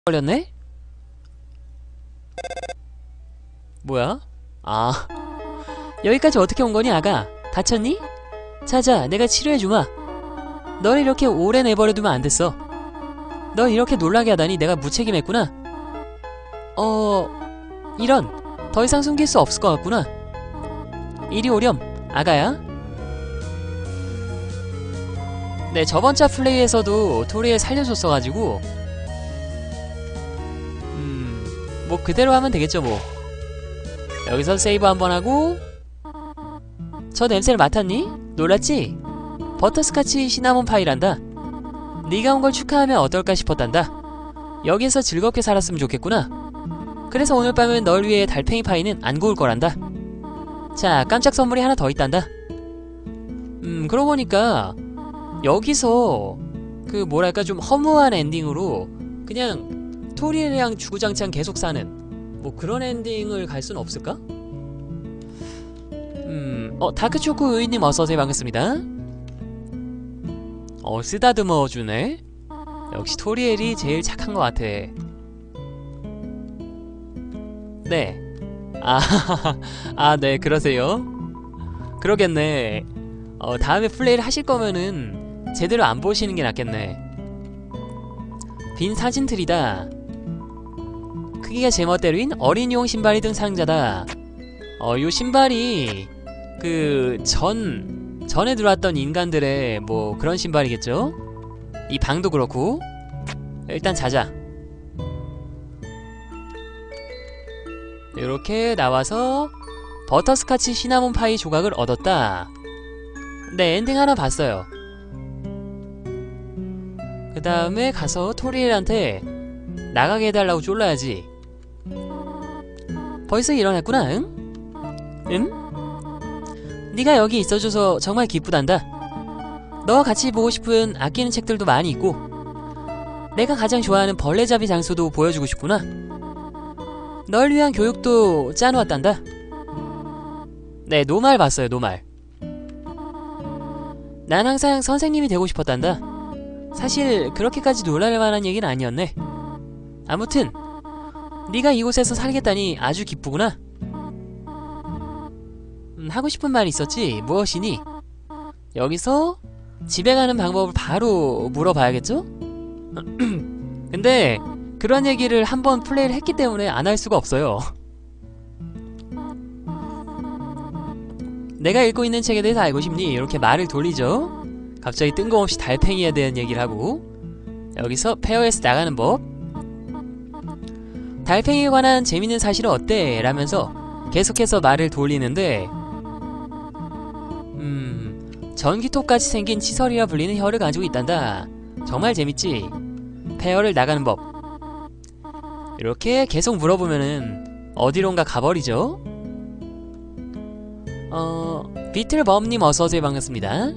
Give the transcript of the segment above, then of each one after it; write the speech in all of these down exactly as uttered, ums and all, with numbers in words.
걸렸네? 뭐야? 아 여기까지 어떻게 온 거니 아가? 다쳤니? 자자 내가 치료해주마. 널 이렇게 오래 내버려두면 안 됐어. 널 이렇게 놀라게 하다니 내가 무책임했구나. 어... 이런 더 이상 숨길 수 없을 것 같구나. 이리 오렴 아가야. 네 저번차 플레이에서도 토리에 살려줬어가지고 음... 뭐 그대로 하면 되겠죠 뭐. 여기서 세이브 한번 하고. 저 냄새를 맡았니? 놀랐지? 버터스카치 시나몬 파이란다. 네가 온 걸 축하하면 어떨까 싶었단다. 여기에서 즐겁게 살았으면 좋겠구나. 그래서 오늘 밤은 널 위해 달팽이 파이는 안 구울 거란다. 자 깜짝 선물이 하나 더 있단다. 음 그러고 보니까 여기서 그 뭐랄까 좀 허무한 엔딩으로 그냥 토리랑 주구장창 계속 사는 뭐 그런 엔딩을 갈 수는 없을까? 음, 어, 다크초코 우유님 어서오세요. 반갑습니다. 어, 쓰다듬어 주네. 역시 토리엘이 제일 착한 것 같아. 네. 아, 아, 네, 그러세요. 그러겠네. 어, 다음에 플레이를 하실 거면은 제대로 안 보시는 게 낫겠네. 빈 사진틀이다. 크기가 제멋대로인 어린이용 신발이 든 상자다. 어, 요 신발이 그 전 전에 들어왔던 인간들의 뭐 그런 신발이겠죠? 이 방도 그렇고. 일단 자자. 이렇게 나와서 버터스카치 시나몬 파이 조각을 얻었다. 네, 엔딩 하나 봤어요. 그 다음에 가서 토리엘한테 나가게 해달라고 쫄라야지. 벌써 일어났구나, 응? 응? 네가 여기 있어줘서 정말 기쁘단다. 너와 같이 보고 싶은 아끼는 책들도 많이 있고 내가 가장 좋아하는 벌레잡이 장소도 보여주고 싶구나. 널 위한 교육도 짜놓았단다. 네, 노말 봤어요, 노말. 난 항상 선생님이 되고 싶었단다. 사실 그렇게까지 놀랄 만한 얘기는 아니었네. 아무튼 네가 이곳에서 살겠다니 아주 기쁘구나. 음, 하고 싶은 말이 있었지. 무엇이니? 여기서 집에 가는 방법을 바로 물어봐야겠죠? 근데 그런 얘기를 한번 플레이를 했기 때문에 안 할 수가 없어요. 내가 읽고 있는 책에 대해서 알고 싶니? 이렇게 말을 돌리죠. 갑자기 뜬금없이 달팽이에 대한 얘기를 하고. 여기서 페어에서 나가는 법. 달팽이에 관한 재밌는 사실은 어때? 라면서 계속해서 말을 돌리는데 음... 전기톱같이 생긴 치설이라 불리는 혀를 가지고 있단다. 정말 재밌지? 페어를 나가는 법. 이렇게 계속 물어보면은 어디론가 가버리죠? 어... 비틀범님 어서오세요. 반갑습니다.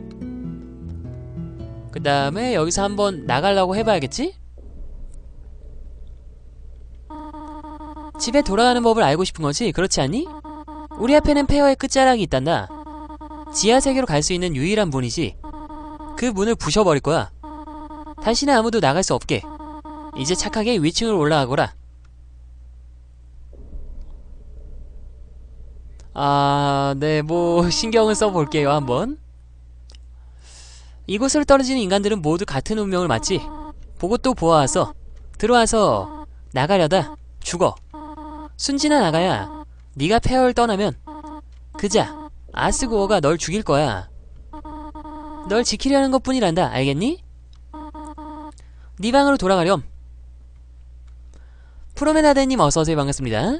그 다음에 여기서 한번 나가려고 해봐야겠지? 집에 돌아가는 법을 알고 싶은거지? 그렇지 않니? 우리 앞에는 페어의 끝자락이 있단다. 지하세계로 갈 수 있는 유일한 문이지. 그 문을 부셔버릴 거야. 다시는 아무도 나갈 수 없게. 이제 착하게 위층으로 올라가거라. 아... 네, 뭐 신경을 써볼게요 한번. 이곳으로 떨어지는 인간들은 모두 같은 운명을 맞지. 보고 또 보아와서 들어와서 나가려다 죽어. 순진한 아가야, 네가 페어를 떠나면 그자 아스고어가 널 죽일 거야. 널 지키려는 것뿐이란다. 알겠니? 네 방으로 돌아가렴. 프로메나데님 어서오세요. 반갑습니다.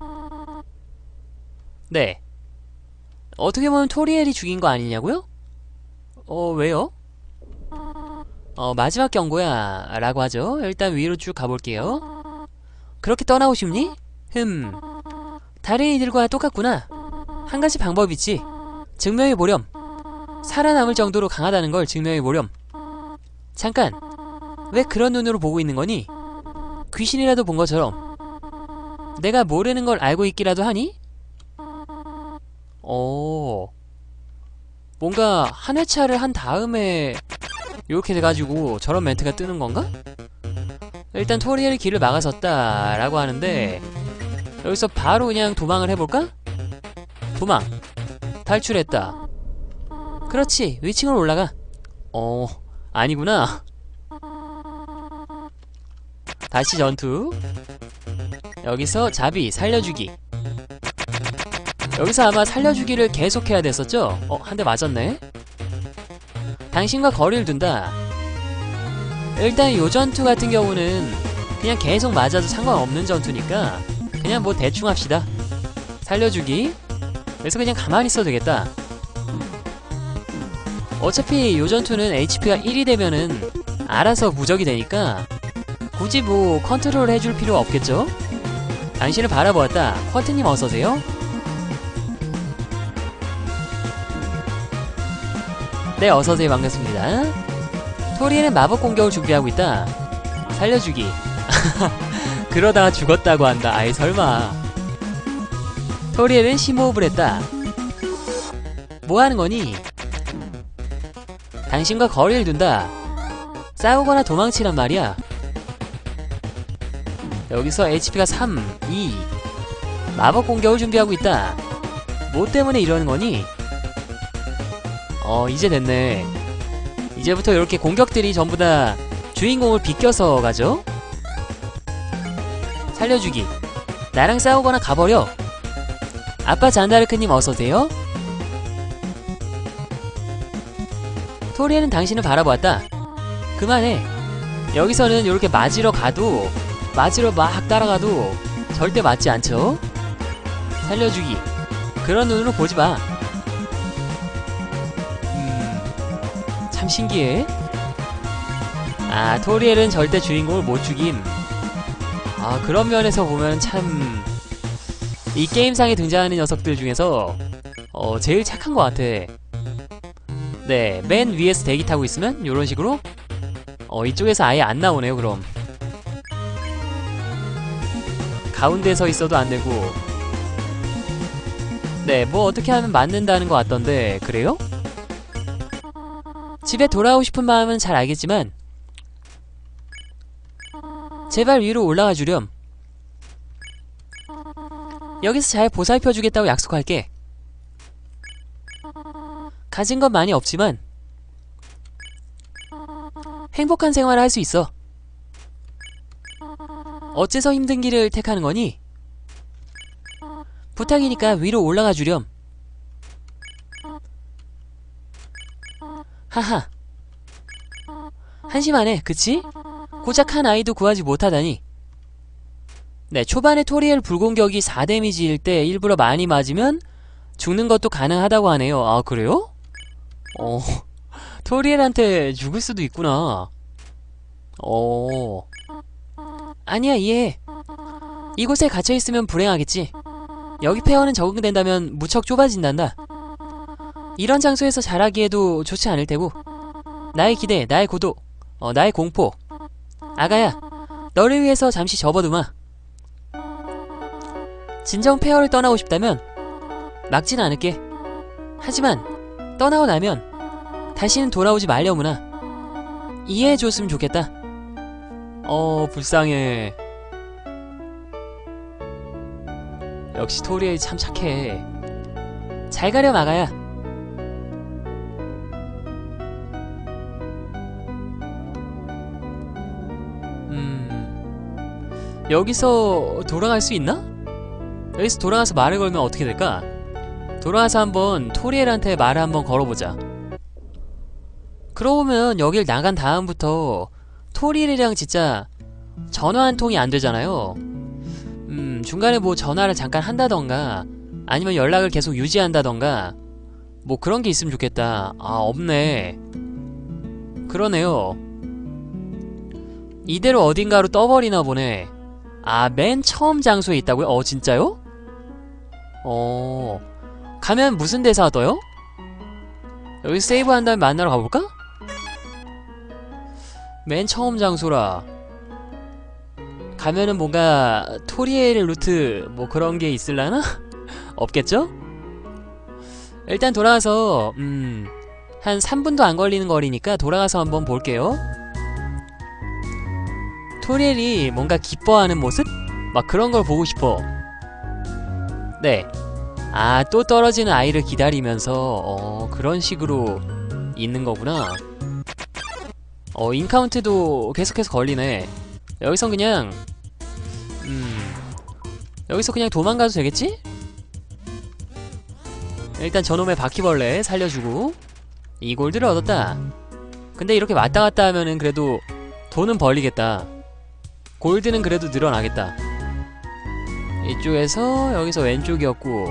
네, 어떻게 보면 토리엘이 죽인 거 아니냐고요? 어... 왜요? 어... 마지막 경고야 라고 하죠. 일단 위로 쭉 가볼게요. 그렇게 떠나고 싶니? 흠... 다른 이들과 똑같구나. 한 가지 방법이 있지. 증명해보렴. 살아남을 정도로 강하다는 걸 증명해보렴. 잠깐, 왜 그런 눈으로 보고 있는 거니? 귀신이라도 본 것처럼. 내가 모르는 걸 알고 있기라도 하니? 어... 뭔가 한 회차를 한 다음에 이렇게 돼가지고 저런 멘트가 뜨는 건가? 일단 토리엘이 길을 막아섰다 라고 하는데, 여기서 바로 그냥 도망을 해볼까? 도망. 탈출했다. 그렇지, 위층으로 올라가. 어... 아니구나. 다시 전투. 여기서 자비 살려주기. 여기서 아마 살려주기를 계속해야 됐었죠? 어, 한 대 맞았네. 당신과 거리를 둔다. 일단 요 전투 같은 경우는 그냥 계속 맞아도 상관없는 전투니까 그냥 뭐 대충 합시다. 살려주기. 그래서 그냥 가만히 있어도 되겠다. 어차피 요 전투는 에이치피가 일이 되면은 알아서 무적이 되니까 굳이 뭐 컨트롤 해줄 필요가 없겠죠? 당신을 바라보았다. 쿼트님 어서오세요. 네, 어서오세요. 반갑습니다. 토리엘은 마법 공격을 준비하고 있다. 살려주기. 그러다가 죽었다고 한다. 아이 설마. 토리엘은 심호흡을 했다. 뭐하는 거니? 당신과 거리를 둔다. 싸우거나 도망치란 말이야. 여기서 에이치피가 삼, 이. 마법 공격을 준비하고 있다. 뭐 때문에 이러는 거니? 어, 이제 됐네. 이제부터 이렇게 공격들이 전부 다 주인공을 비껴서 가죠? 살려주기. 나랑 싸우거나 가버려. 아빠 잔다르크님 어서오세요. 토리엘은 당신을 바라보았다. 그만해. 여기서는 이렇게 맞으러 가도, 맞으러 막 따라가도 절대 맞지 않죠? 살려주기. 그런 눈으로 보지마. 음... 참 신기해. 아, 토리엘은 절대 주인공을 못 죽임. 아, 그런 면에서 보면 참... 이 게임상에 등장하는 녀석들 중에서 어, 제일 착한 것 같아. 네, 맨 위에서 대기 타고 있으면 요런 식으로 어, 이쪽에서 아예 안 나오네요. 그럼 가운데 서 있어도 안 되고. 네, 뭐 어떻게 하면 맞는다는 것 같던데 그래요? 집에 돌아오고 싶은 마음은 잘 알겠지만 제발 위로 올라가 주렴. 여기서 잘 보살펴주겠다고 약속할게. 가진 건 많이 없지만 행복한 생활을 할 수 있어. 어째서 힘든 길을 택하는 거니? 부탁이니까 위로 올라가 주렴. 하하. 한심하네, 그치? 고작 한 아이도 구하지 못하다니. 네, 초반에 토리엘 불공격이 사 데미지일 때 일부러 많이 맞으면 죽는 것도 가능하다고 하네요. 아, 그래요? 어... 토리엘한테 죽을 수도 있구나. 어... 아니야, 이해해. 이곳에 갇혀있으면 불행하겠지. 여기 폐허는 적응된다면 무척 좁아진단다. 이런 장소에서 자라기에도 좋지 않을 테고. 나의 기대, 나의 고도, 어, 나의 공포. 아가야, 너를 위해서 잠시 접어두마. 진정 폐허를 떠나고 싶다면 막진 않을게. 하지만 떠나고 나면 다시는 돌아오지 말려무나. 이해해줬으면 좋겠다. 어, 불쌍해. 역시 토리엘이 참 착해. 잘 가렴, 아가야. 음... 여기서 돌아갈 수 있나? 여기서 돌아가서 말을 걸면 어떻게 될까? 돌아가서 한번 토리엘한테 말을 한번 걸어보자. 그러고 보면 여길 나간 다음부터 토리엘이랑 진짜 전화 한 통이 안 되잖아요. 음, 중간에 뭐 전화를 잠깐 한다던가 아니면 연락을 계속 유지한다던가 뭐 그런 게 있으면 좋겠다. 아, 없네. 그러네요. 이대로 어딘가로 떠버리나 보네. 아, 맨 처음 장소에 있다고요? 어, 진짜요? 어... 가면 무슨 대사가 떠요? 여기 세이브한 다음에 만나러 가볼까? 맨 처음 장소라. 가면은 뭔가 토리엘 루트 뭐 그런 게 있을라나? 없겠죠? 일단 돌아가서 음... 한 삼 분도 안 걸리는 거리니까 돌아가서 한번 볼게요. 토리엘이 뭔가 기뻐하는 모습? 막 그런 걸 보고 싶어. 네. 아, 또 떨어지는 아이를 기다리면서 어, 그런 식으로 있는 거구나. 어, 인카운트도 계속해서 걸리네. 여기선 그냥 음 여기서 그냥 도망가도 되겠지? 일단 저놈의 바퀴벌레 살려주고 이 골드를 얻었다. 근데 이렇게 왔다갔다 하면은 그래도 돈은 벌리겠다. 골드는 그래도 늘어나겠다. 이쪽에서 여기서 왼쪽이었고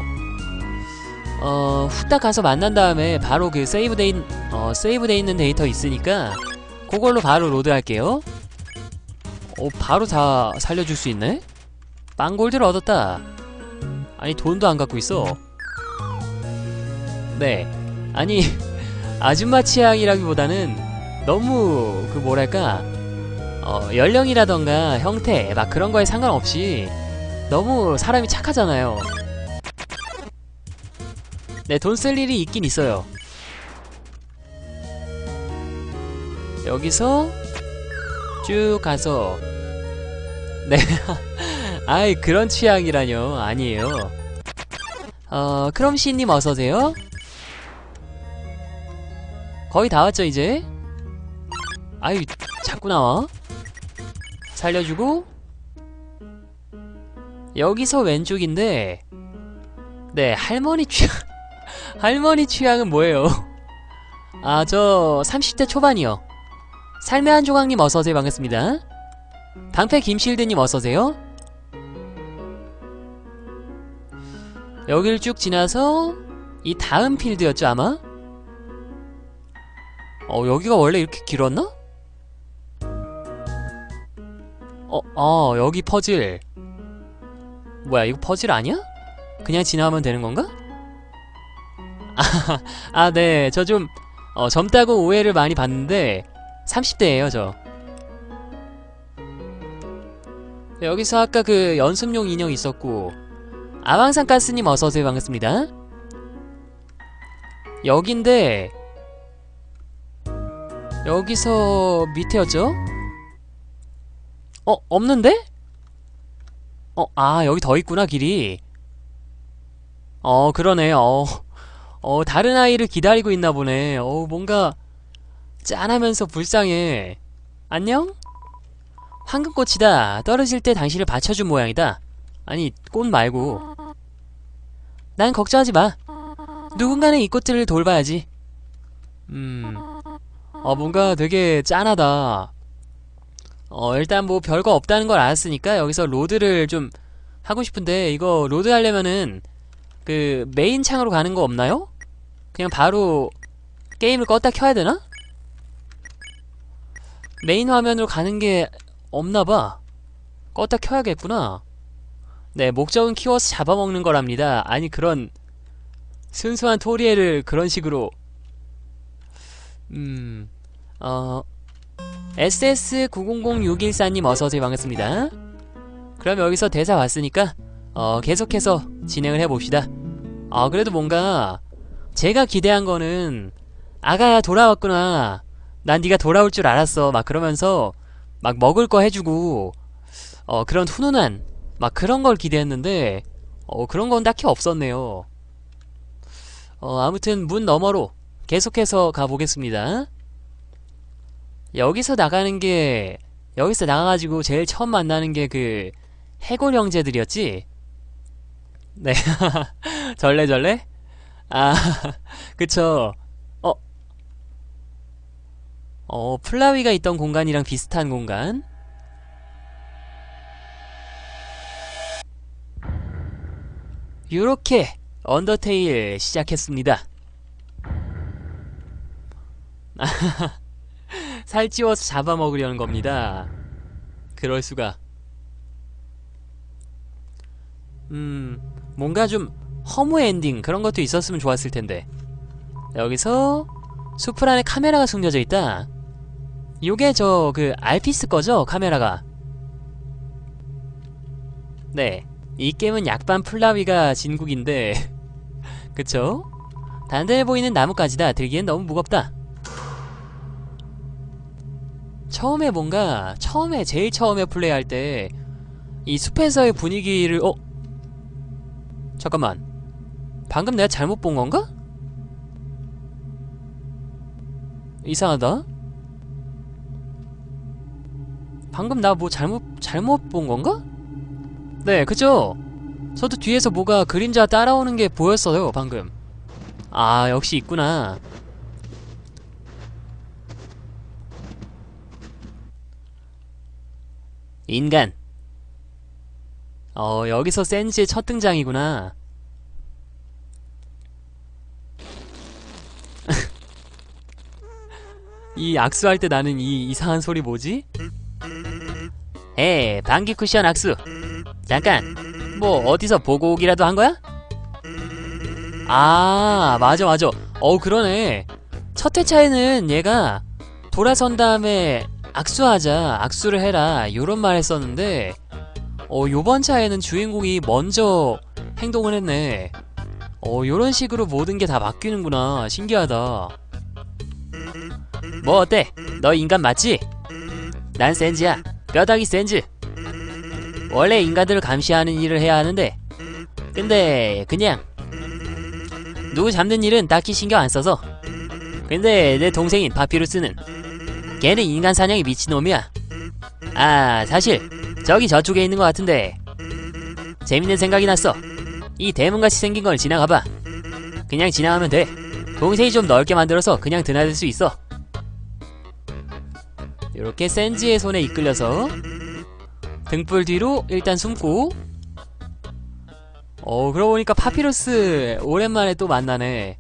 어 후딱 가서 만난 다음에 바로 그 세이브돼 있, 어 세이브돼 있는 데이터 있으니까 그걸로 바로 로드할게요. 어 바로 다 살려줄 수 있네? 빵골드를 얻었다. 아니 돈도 안 갖고 있어. 네 아니 아줌마 취향이라기보다는 너무 그 뭐랄까 어 연령이라던가 형태 막 그런 거에 상관없이 너무 사람이 착하잖아요. 네, 돈 쓸 일이 있긴 있어요. 여기서 쭉 가서 네 아이 그런 취향이라뇨. 아니에요. 어 크롬씨님 어서오세요. 거의 다 왔죠 이제? 아유 자꾸 나와. 살려주고 여기서 왼쪽인데 네 할머니 취향 할머니 취향은 뭐예요? 아 저 삼십 대 초반이요. 삶의 한 조각님 어서오세요. 반갑습니다. 방패 김실드님 어서오세요. 여길 쭉 지나서 이 다음 필드였죠 아마? 어 여기가 원래 이렇게 길었나? 어, 어 여기 퍼즐. 뭐야 이거 퍼즐 아니야? 그냥 지나가면 되는 건가? 아, 네. 저 좀 어, 젊다고 오해를 많이 받는데 삼십 대예요 저. 여기서 아까 그 연습용 인형 있었고 아왕산 가스님 어서오세요. 반갑습니다. 여긴데 여기서 밑에였죠? 어? 없는데? 어? 아 여기 더 있구나 길이. 어 그러네. 어, 어 다른 아이를 기다리고 있나 보네. 어 뭔가 짠하면서 불쌍해. 안녕? 황금꽃이다. 떨어질 때 당신을 받쳐준 모양이다. 아니 꽃 말고. 난 걱정하지 마. 누군가는 이 꽃들을 돌봐야지. 음... 어 뭔가 되게 짠하다. 어 일단 뭐 별거 없다는 걸 알았으니까 여기서 로드를 좀 하고 싶은데 이거 로드 하려면은 그 메인 창으로 가는 거 없나요? 그냥 바로 게임을 껐다 켜야 되나? 메인 화면으로 가는 게 없나봐. 껐다 켜야겠구나. 네, 목적은 키워서 잡아먹는 거랍니다. 아니 그런 순수한 토리엘을 그런 식으로 음... 어... 에스에스 구공공육일사님 어서오세요. 반갑습니다. 그럼 여기서 대사 왔으니까 어 계속해서 진행을 해봅시다. 아 그래도 뭔가 제가 기대한 거는 아가야 돌아왔구나. 난 네가 돌아올 줄 알았어. 막 그러면서 막 먹을 거 해주고 어 그런 훈훈한 막 그런 걸 기대했는데 어 그런 건 딱히 없었네요. 어 아무튼 문 너머로 계속해서 가보겠습니다. 여기서 나가는 게 여기서 나가가지고 제일 처음 만나는 게 그 해골 형제들이었지? 네 절레절레? 아 그쵸. 어? 어 플라위가 있던 공간이랑 비슷한 공간. 요렇게 언더테일 시작했습니다. 살찌워서 잡아먹으려는 겁니다. 그럴수가. 음 뭔가 좀 허무 엔딩 그런 것도 있었으면 좋았을 텐데. 여기서 숲을 안에 카메라가 숨겨져 있다. 요게 저 그 알피스 거죠? 카메라가. 네, 이 게임은 약반 플라위가 진국인데 그쵸? 단단해 보이는 나뭇가지다. 들기엔 너무 무겁다. 처음에 뭔가 처음에 제일 처음에 플레이할 때 이 숲에서의 분위기를 어? 잠깐만, 방금 내가 잘못 본 건가? 이상하다. 방금 나 뭐 잘못 잘못 본 건가? 네, 그죠? 저도 뒤에서 뭐가 그림자 따라오는 게 보였어요, 방금. 아, 역시 있구나. 인간. 어, 여기서 센지의 첫 등장이구나. 이 악수할 때 나는 이 이상한 소리 뭐지? 에, 방귀 쿠션 악수. 잠깐, 뭐 어디서 보고 오기라도 한 거야? 아, 맞아 맞아. 어, 그러네. 첫 회차에는 얘가 돌아선 다음에 악수하자, 악수를 해라, 요런 말 했었는데, 어, 요번 차에는 주인공이 먼저 행동을 했네. 어, 요런 식으로 모든 게 다 바뀌는구나. 신기하다. 뭐 어때? 너 인간 맞지? 난 센즈야. 뼈다귀 센즈. 원래 인간들을 감시하는 일을 해야 하는데, 근데 그냥 누구 잡는 일은 딱히 신경 안 써서. 근데 내 동생인 파피루스는, 걔는 인간 사냥에 미친놈이야. 아, 사실 저기 저쪽에 있는 것 같은데 재밌는 생각이 났어. 이 대문같이 생긴 걸 지나가봐. 그냥 지나가면 돼. 동생이 좀 넓게 만들어서 그냥 드나들 수 있어. 요렇게 센지의 손에 이끌려서 등불 뒤로 일단 숨고. 어, 그러고 보니까 파피루스 오랜만에 또 만나네.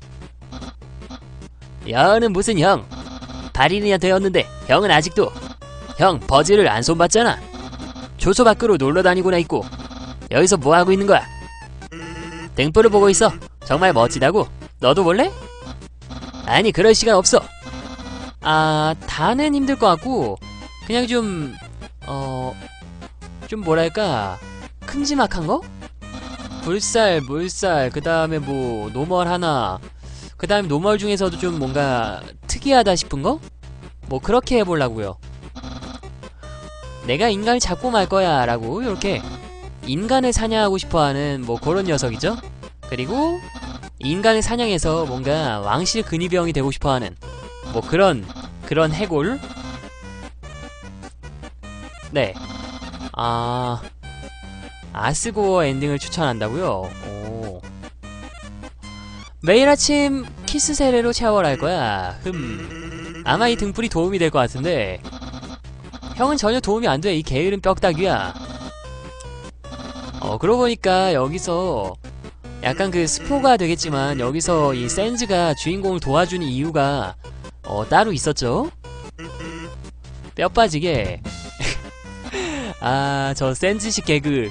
여는 무슨 형? 발인이나 되었는데 형은 아직도 형 버즈를 안 손봤잖아. 조소 밖으로 놀러다니고나 있고 여기서 뭐하고 있는 거야? 등불을 보고 있어. 정말 멋지다고. 너도 볼래? 아니, 그럴 시간 없어. 아, 다는 힘들 것 같고 그냥 좀 어... 좀 뭐랄까 큼지막한 거? 불살, 물살, 그 다음에 뭐 노멀 하나, 그 다음에 노멀 중에서도 좀 뭔가 특이하다 싶은 거? 뭐 그렇게 해보려고요. 내가 인간을 잡고 말 거야 라고 이렇게 인간을 사냥하고 싶어하는 뭐 그런 녀석이죠. 그리고 인간을 사냥해서 뭔가 왕실 근위병이 되고 싶어하는 뭐 그런 그런 해골. 네. 아... 아스고어 엔딩을 추천한다고요? 오. 매일 아침 키스 세례로 샤워를 할 거야. 흠. 아마 이 등불이 도움이 될 것 같은데 형은 전혀 도움이 안 돼. 이 게으른 뼈다귀야. 어, 그러고 보니까 여기서 약간 그 스포가 되겠지만 여기서 이 센즈가 주인공을 도와주는 이유가 어, 따로 있었죠? 뼈 빠지게. 아, 저 센즈식 개그.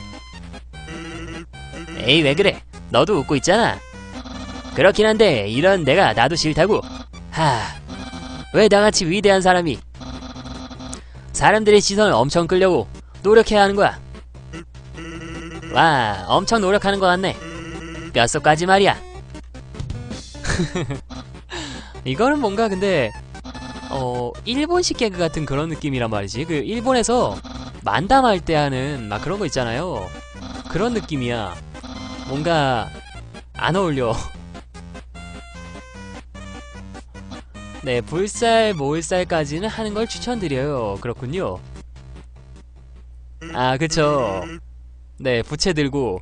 에이, 왜 그래? 너도 웃고 있잖아. 그렇긴 한데 이런 내가 나도 싫다고. 하, 왜 나같이 위대한 사람이 사람들의 시선을 엄청 끌려고 노력해야 하는 거야. 와, 엄청 노력하는 것 같네. 뼛속까지 말이야. 이거는 뭔가 근데 어 일본식 개그 같은 그런 느낌이란 말이지. 그 일본에서 만담할 때 하는 막 그런 거 있잖아요. 그런 느낌이야. 뭔가 안 어울려. 네, 불살, 모을살까지는 하는 걸 추천드려요. 그렇군요. 아, 그쵸. 네, 부채 들고.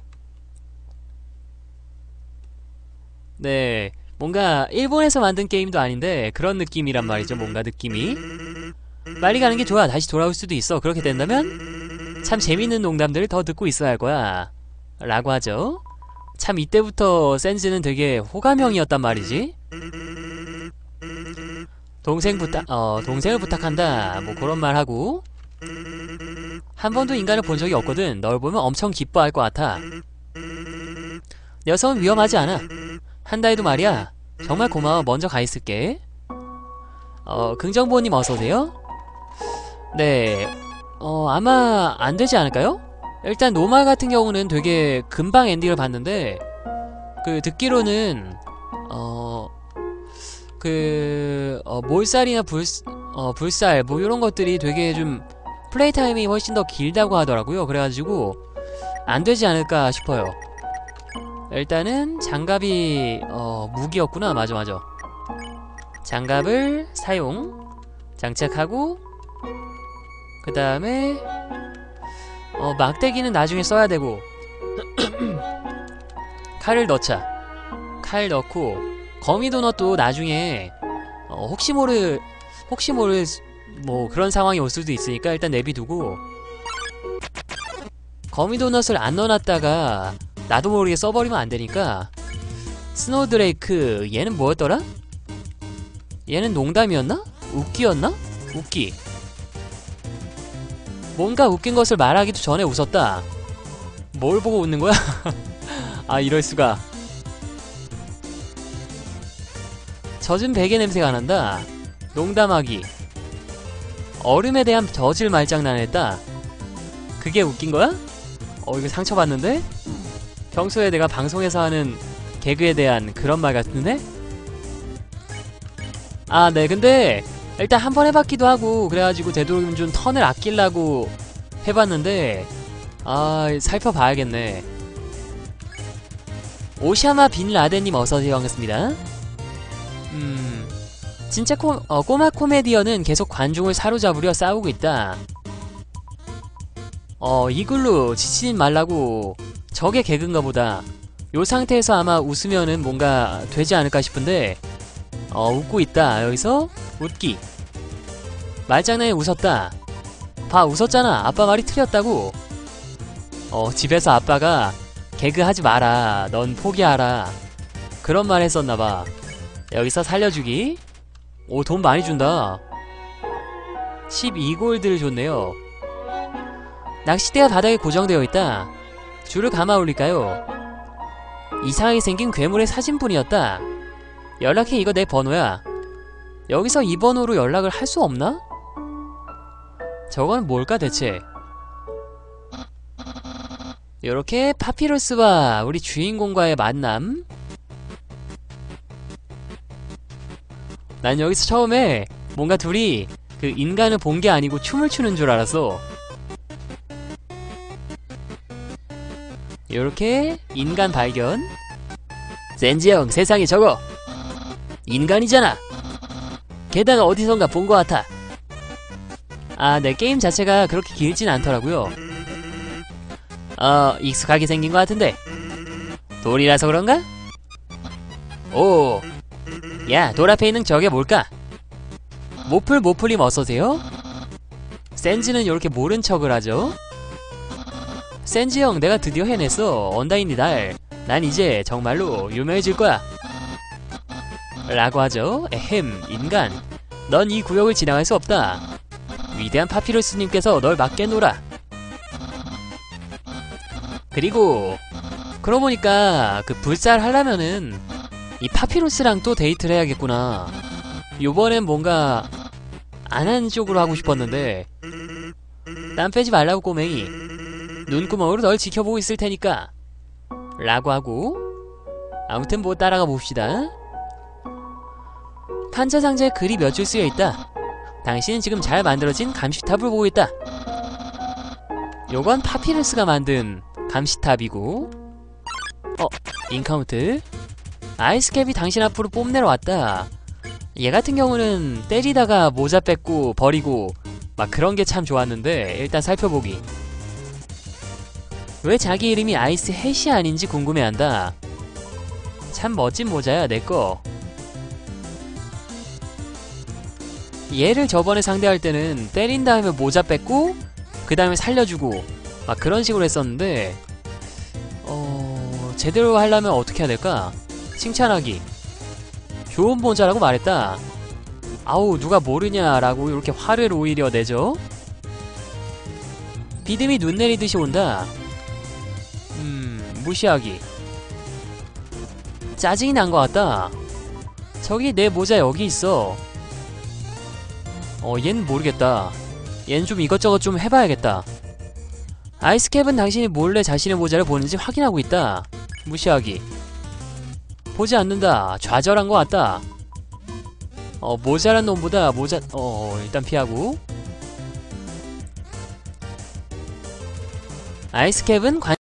네, 뭔가 일본에서 만든 게임도 아닌데 그런 느낌이란 말이죠. 뭔가 느낌이 빨리 가는 게 좋아. 다시 돌아올 수도 있어. 그렇게 된다면 참 재밌는 농담들을 더 듣고 있어야 할 거야 라고 하죠. 참 이때부터 센즈는 되게 호감형이었단 말이지. 동생 부탁, 어, 동생을 부탁한다. 뭐 그런 말 하고. 한 번도 인간을 본 적이 없거든. 널 보면 엄청 기뻐할 것 같아. 녀석은 위험하지 않아. 한다 해도 말이야. 정말 고마워. 먼저 가 있을게. 어, 긍정보님 어서오세요. 네, 어, 아마 안 되지 않을까요? 일단 노말 같은 경우는 되게 금방 엔딩을 봤는데 그 듣기로는 어... 그... 어, 몰살이나 불... 어 불살 뭐 요런 것들이 되게 좀 플레이 타임이 훨씬 더 길다고 하더라고요. 그래가지고 안 되지 않을까 싶어요. 일단은 장갑이 어 무기였구나. 맞아 맞아. 장갑을 사용 장착하고 그 다음에 어 막대기는 나중에 써야 되고 칼을 넣자. 칼 넣고 거미도넛도 나중에 어 혹시 모를 혹시 모를 뭐 그런 상황이 올 수도 있으니까 일단 내비두고, 거미도넛을 안 넣어놨다가 나도 모르게 써버리면 안되니까. 스노우드레이크 얘는 뭐였더라? 얘는 농담이었나? 웃기였나? 웃기. 뭔가 웃긴 것을 말하기도 전에 웃었다. 뭘 보고 웃는 거야? 아 이럴수가. 젖은 베개 냄새가 난다. 농담하기. 얼음에 대한 젖을 말장난했다. 그게 웃긴 거야? 어 이거 상처받는데? 평소에 내가 방송에서 하는 개그에 대한 그런 말 같은데? 아 네 근데 일단 한번 해봤기도 하고 그래가지고 되도록이면 좀 턴을 아끼려고 해봤는데 아 살펴봐야겠네. 오샤마 빈 라덴님 어서오세요. 반갑습니다. 음... 진짜 코, 어, 꼬마 코미디언은 계속 관중을 사로잡으려 싸우고 있다. 어 이글루 지치진 말라고. 저게 개그인가 보다. 요 상태에서 아마 웃으면은 뭔가 되지 않을까 싶은데 어 웃고 있다. 여기서 웃기. 말장난에 웃었다. 봐 웃었잖아. 아빠 말이 틀렸다고. 어 집에서 아빠가 개그 하지 마라. 넌 포기하라. 그런 말 했었나봐. 여기서 살려주기. 오 돈 많이 준다. 십이 골드를 줬네요. 낚싯대가 바닥에 고정되어 있다. 줄을 감아 올릴까요? 이상하게 생긴 괴물의 사진뿐이었다. 연락해. 이거 내 번호야. 여기서 이 번호로 연락을 할 수 없나? 저건 뭘까 대체? 요렇게 파피루스와 우리 주인공과의 만남. 난 여기서 처음에 뭔가 둘이 그 인간을 본 게 아니고 춤을 추는 줄 알았어. 요렇게 인간 발견. 센지 형 세상에 저거 인간이잖아. 게다가 어디선가 본 것 같아. 아, 네 게임 자체가 그렇게 길진 않더라고요. 어 익숙하게 생긴 것 같은데 돌이라서 그런가? 오, 야 돌 앞에 있는 저게 뭘까? 모플 모플님 어서오세요. 센지는 요렇게 모른 척을 하죠. 센지 형 내가 드디어 해냈어. 언다인디 달. 난 이제 정말로 유명해질 거야 라고 하죠. 에헴 인간 넌 이 구역을 지나갈 수 없다. 위대한 파피루스님께서 널 맞게 놀아. 그리고 그러고 보니까 그 불살 하려면은 이 파피루스랑 또 데이트를 해야겠구나. 요번엔 뭔가 안 하는 쪽으로 하고 싶었는데 땀 빼지 말라고 꼬맹이. 눈구멍으로 널 지켜보고 있을 테니까 라고 하고 아무튼 뭐 따라가 봅시다. 판자 상자에 글이 몇 줄 쓰여 있다. 당신은 지금 잘 만들어진 감시탑을 보고 있다. 요건 파피루스가 만든 감시탑이고. 어 인카운트. 아이스캡이 당신 앞으로 뽐내러 왔다. 얘 같은 경우는 때리다가 모자 뺏고 버리고 막 그런 게 참 좋았는데 일단 살펴보기. 왜 자기 이름이 아이스 햇이 아닌지 궁금해한다. 참 멋진 모자야 내꺼. 얘를 저번에 상대할 때는 때린 다음에 모자 뺏고 그 다음에 살려주고 막 그런 식으로 했었는데 어... 제대로 하려면 어떻게 해야 될까? 칭찬하기. 좋은 모자라고 말했다. 아우 누가 모르냐라고 이렇게 화를 오히려 내죠. 비듬이 눈 내리듯이 온다. 음... 무시하기. 짜증이 난 것 같다. 저기 내 모자 여기 있어. 어 얜 모르겠다. 얜 좀 이것저것 좀 해봐야겠다. 아이스캡은 당신이 몰래 자신의 모자를 보는지 확인하고 있다. 무시하기. 보지 않는다. 좌절한 것 같다. 어 모자란 놈보다 모자 어 일단 피하고. 아이스캡은 관